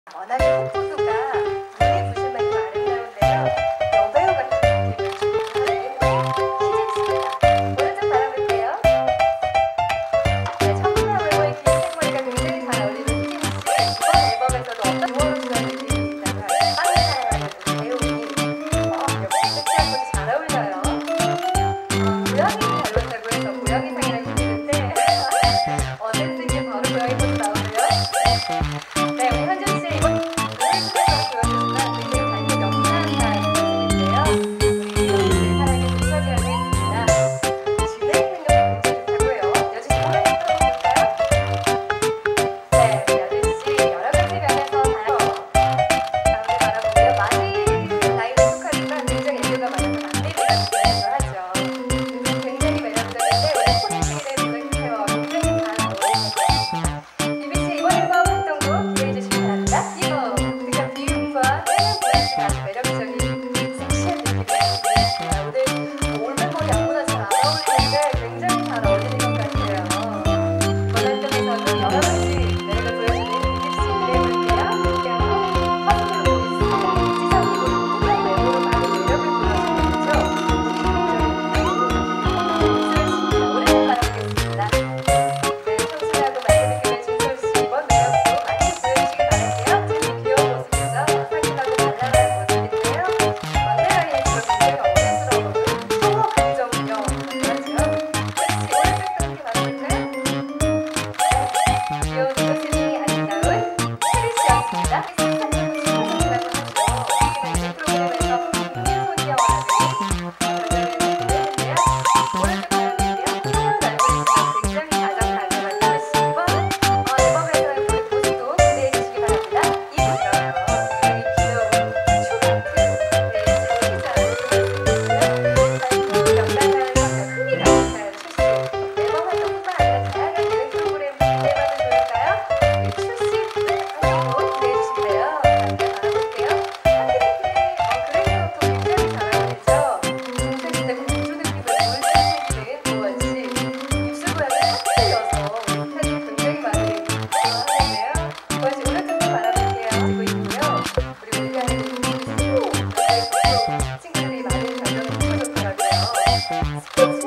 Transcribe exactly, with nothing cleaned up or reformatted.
워낙에 폭포수가 눈이 부실 만큼 아름다운데요. 여배우 같은 느낌을 주는 희진씨입니다. 오늘 좀 바라볼게요. 네, 청순한 외모의 긴 생머리가 굉장히 잘 어울리는 희진씨. 이번 앨범에서도 어떤 유머러스한 느낌이 있다면 빵을 사랑하는 배우님. 어, 역시 섹시한 곳이 잘 어울려요. 어, 고양이 닮았다고 해서 고양이상이라 힘드는데 어, 센스 있게 바로 고양이 포즈 나오네요. 네, 우리 현준씨 이번 스포츠